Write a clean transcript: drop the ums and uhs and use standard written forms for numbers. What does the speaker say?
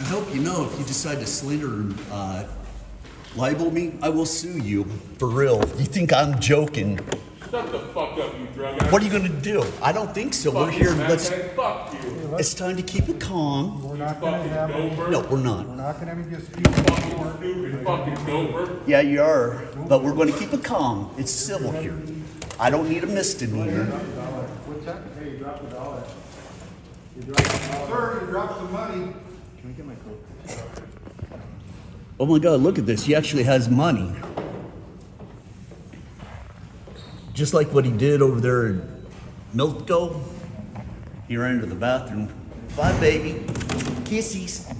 I hope you know if you decide to slander libel me, I will sue you. For real. You think I'm joking? Shut the fuck up, you drug addict. What are you gonna do? I don't think so. We're here. Let's. Fuck you. It's time to keep it calm. We're not gonna have any, No, we're not. we're not gonna have any dispute. Fucking stupid fucking doper. Yeah, you are. But we're going to keep it calm. It's civil here. I don't need a misdemeanor. What's that? Hey, you dropped $1. You dropped $1. Sir, you dropped some money. Can we get my coat? Oh my God! Look at this. He actually has money. Just like what he did over there in Milko. He ran into the bathroom. Bye, baby. Kissies.